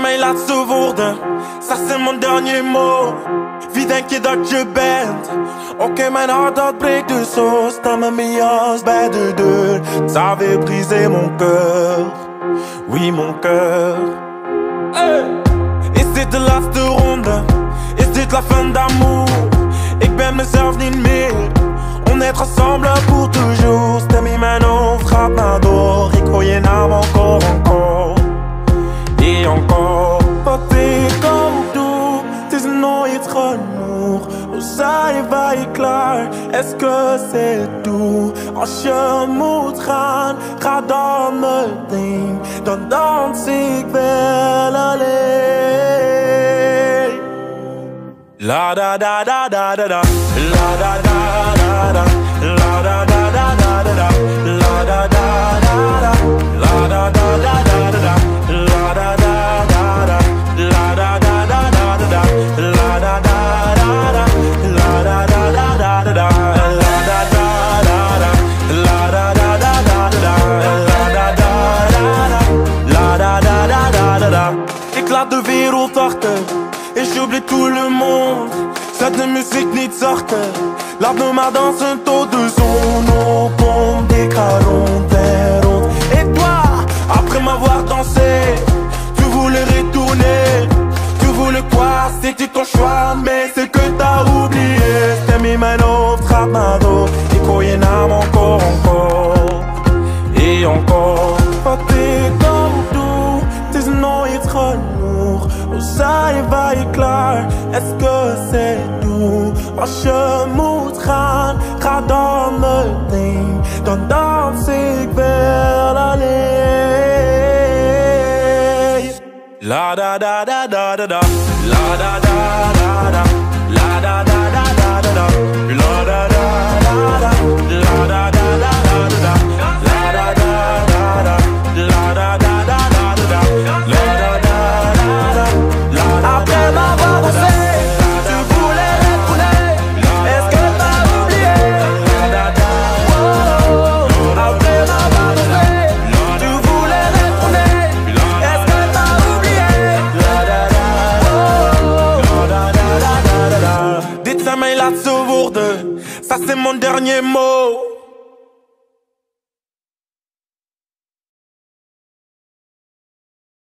mij laatste woorden, dat zijn mijn dernier mot. Wie denk je dat je bent? Oké, mijn hart dat breekt dus zo. Sta met mijn jas bij de deur. Ça avait brisé mon cœur. Oui, mon cœur. Hey. Is dit de laatste ronde? Is dit la fin d'amour? Ik ben mezelf niet meer. On est ensemble pour toujours. Stem in mijn hoofd gaat maar door. Ik hoor je naam encore, encore. Et encore. Wat ik ook doe, het is nooit genoeg. Hoe zijn wij klaar? Est-ce que c'est tout? Als je moet gaan, ga dan meteen. Dan dans ik wel alleen. La da da da da da da. La da da da da. La da da da da da. La da da da da. La da da da da da. La da da da da. La da da da da da. La da da da da. La da da da da da. La da da da da. La da da da da da. La da da da da. La da da da da da. Ik laat de wereld achter. Et j'oublie tout le monde. Zet de muziek niet zachter. Laat me maar dansen tot de zon opkomt. Ik ga rond en rond. Et toi, après m'avoir dansé, tu voulais retourner. Tu voulais quoi? C'était ton choix, mais c'est que t'as oublié. Stem in mijn hoofd gaat maar door. Ik hoor je naam encore, encore. Et encore. Wat ik ook doe, het is nooit genoeg. Hoe zijn wij klaar? Est-ce que c'est tout? Als je moet gaan, ga dan meteen. Dan dans ik wel alleen. La da da da da da da. La da da da da. La da da da da da. La da da da da. La da da da da da. La da da da da. La da da da da da. La da da da da. Après m'avoir dansé, tu voulais retourner. Est-ce que t'as oublié? Après m'avoir dansé, tu voulais retourner. Est-ce que t'as oublié? Dit zijn mijn laatste woorden, ça c'est mon dernier mot.